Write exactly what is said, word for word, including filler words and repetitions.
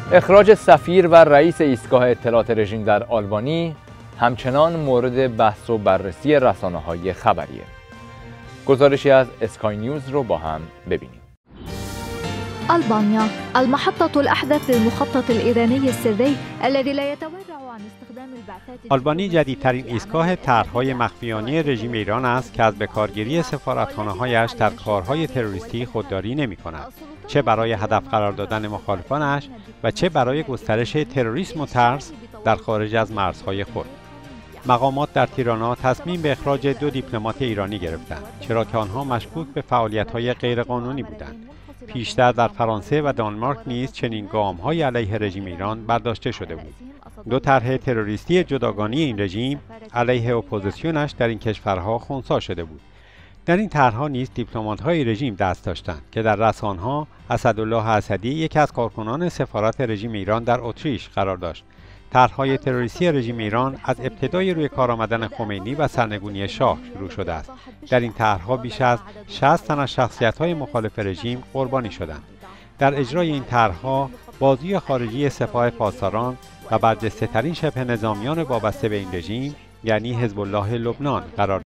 اخراج سفیر و رئیس ایستگاه اطلاعات رژیم در آلبانی همچنان مورد بحث و بررسی رسانه‌های خبریه. گزارشی از اسکای نیوز رو با هم ببینیم. ألبانيا المحطة الأحدث للمخطط الإيراني السري الذي لا يتورع عن استخدام البعثات. آلبانی جدیدترین ایستگاه طرح‌های مخفیانه رژیم ایران است که از بکارگیری سفارتخانه‌هایش در کارهای تروریستی خودداری نمی‌کند، چه برای هدف قرار دادن مخالفانش و چه برای گسترش تروریسم و ترس در خارج از مرزهای خود. مقامات در تیرانا تصمیم به اخراج دو دیپلمات ایرانی گرفتند، چرا که آنها مشکوک به فعالیت‌های غیرقانونی بودند. پیشتر در فرانسه و دانمارک نیز چنین گام‌های علیه رژیم ایران برداشته شده بود. دو طرح تروریستی جداگانه این رژیم علیه اپوزیسیونش در این کشورها خنثی شده بود. در این طرح‌ها نیز دیپلمات‌های رژیم دست داشتند که در رسانه‌ها اسدالله اسدی یکی از کارکنان سفارت رژیم ایران در اتریش قرار داشت. طرح‌های تروریستی رژیم ایران از ابتدای روی کار آمدن خمینی و سرنگونی شاه شروع شده است. در این طرح‌ها بیش از شصت تن از شخصیت‌های مخالف رژیم قربانی شدند. در اجرای این طرح‌ها بازوی خارجی سپاه پاسداران و برجسته‌ترین شبه نظامیان وابسته به این رژیم یعنی حزب الله لبنان قرار